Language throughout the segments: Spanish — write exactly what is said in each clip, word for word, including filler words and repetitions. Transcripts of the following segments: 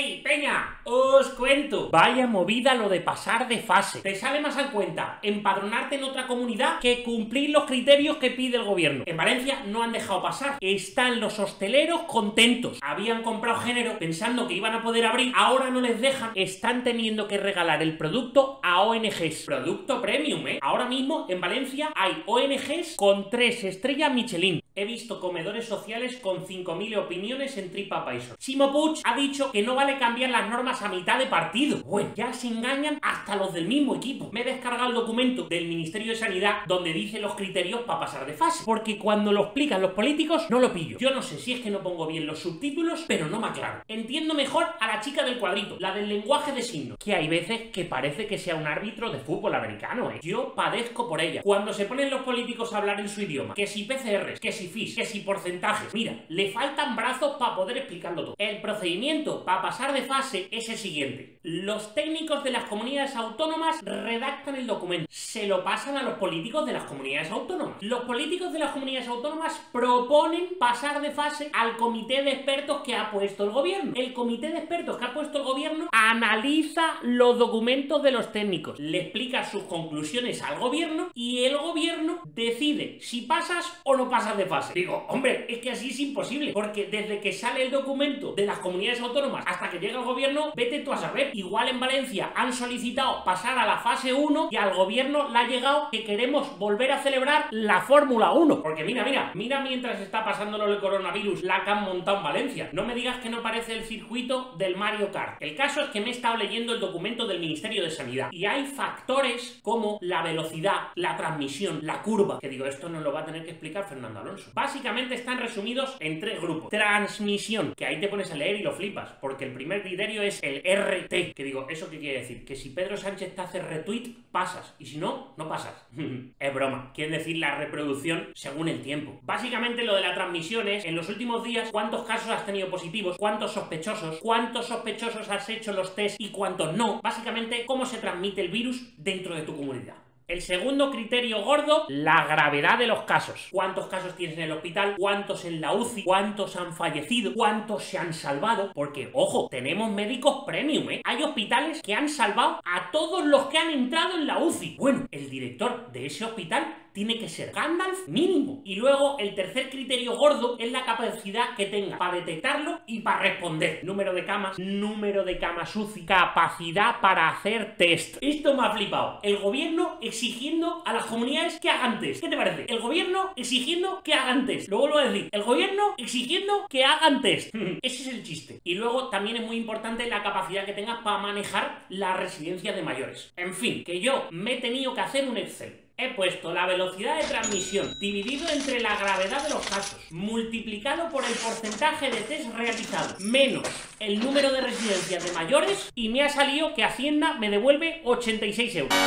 ¡Ey, peña! Os cuento. Vaya movida lo de pasar de fase. Te sale más a cuenta empadronarte en otra comunidad que cumplir los criterios que pide el gobierno. En Valencia no han dejado pasar. Están los hosteleros contentos. Habían comprado género pensando que iban a poder abrir. Ahora no les dejan. Están teniendo que regalar el producto a O N Ges. Producto premium, ¿eh? Ahora mismo en Valencia hay O N Ges con tres estrellas Michelin. He visto comedores sociales con cinco mil opiniones en TripAdvisor. Ximo Puig ha dicho que no vale cambiar las normas a mitad de partido. Bueno, ya se engañan hasta los del mismo equipo. Me he descargado el documento del Ministerio de Sanidad donde dice los criterios para pasar de fase. Porque cuando lo explican los políticos no lo pillo. Yo no sé si es que no pongo bien los subtítulos, pero no me aclaro. Entiendo mejor a la chica del cuadrito, la del lenguaje de signos. Que hay veces que parece que sea un árbitro de fútbol americano, ¿eh? Yo padezco por ella. Cuando se ponen los políticos a hablar en su idioma, que si P C Rs, que si F I S, que si porcentajes. Mira, le faltan brazos para poder explicarlo todo. El procedimiento para pasar de fase es el siguiente. Los técnicos de las comunidades autónomas redactan el documento. Se lo pasan a los políticos de las comunidades autónomas. Los políticos de las comunidades autónomas proponen pasar de fase al comité de expertos que ha puesto el gobierno. El comité de expertos que ha puesto el gobierno analiza los documentos de los técnicos, le explica sus conclusiones al gobierno y el gobierno decide si pasas o no pasas de fase. Digo, hombre, es que así es imposible, porque desde que sale el documento de las comunidades autónomas hasta que llega el gobierno, vete tú a saber. Igual en Valencia han solicitado pasar a la fase uno y al gobierno le ha llegado que queremos volver a celebrar la Fórmula uno. Porque mira, mira, mira mientras está pasando lo del coronavirus, la que han montado en Valencia. No me digas que no parece el circuito del Mario Kart. El caso es que me he estado leyendo el documento del Ministerio de Sanidad y hay factores como la velocidad, la transmisión, la curva, que digo, esto nos lo va a tener que explicar Fernando Alonso. Básicamente están resumidos en tres grupos. Transmisión, que ahí te pones a leer y lo flipas, porque el primer criterio es el R T, que digo, ¿eso qué quiere decir? Que si Pedro Sánchez te hace retweet, pasas, y si no, no pasas. Es broma, quiere decir la reproducción según el tiempo. Básicamente lo de la transmisión es, en los últimos días, ¿cuántos casos has tenido positivos? ¿Cuántos sospechosos? ¿Cuántos sospechosos has hecho los test y cuántos no? Básicamente, ¿cómo se transmite el virus dentro de tu comunidad? El segundo criterio gordo, la gravedad de los casos. ¿Cuántos casos tienes en el hospital? ¿Cuántos en la U C I? ¿Cuántos han fallecido? ¿Cuántos se han salvado? Porque, ojo, tenemos médicos premium, ¿eh? Hay hospitales que han salvado a todos los que han entrado en la U C I. Bueno, el director de ese hospital tiene que ser Gandalf mínimo. Y luego el tercer criterio gordo es la capacidad que tenga para detectarlo y para responder. Número de camas, número de camas U C I, capacidad para hacer test. Esto me ha flipado. El gobierno exigiendo a las comunidades que hagan test. ¿Qué te parece? El gobierno exigiendo que hagan test. Lo vuelvo a decir. El gobierno exigiendo que hagan test. Ese es el chiste. Y luego también es muy importante la capacidad que tengas para manejar la residencia de mayores. En fin, que yo me he tenido que hacer un Excel. He puesto la velocidad de transmisión dividido entre la gravedad de los casos, multiplicado por el porcentaje de test realizados, menos el número de residencias de mayores, y me ha salido que Hacienda me devuelve ochenta y seis euros.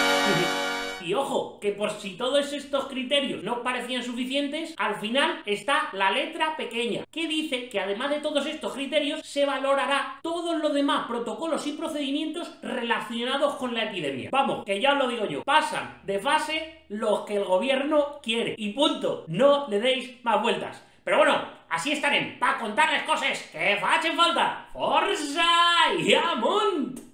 Y ojo, que por si todos estos criterios no parecían suficientes, al final está la letra pequeña, que dice que además de todos estos criterios, se valorará todos los demás protocolos y procedimientos relacionados con la epidemia. Vamos, que ya os lo digo yo, pasan de fase los que el gobierno quiere. Y punto, no le deis más vueltas. Pero bueno, así estaré, para contarles cosas que facen falta. ¡Forza y amunt!